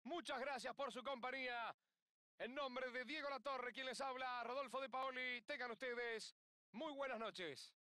Muchas gracias por su compañía. En nombre de Diego Latorre, quien les habla, Rodolfo de Paoli, tengan ustedes muy buenas noches.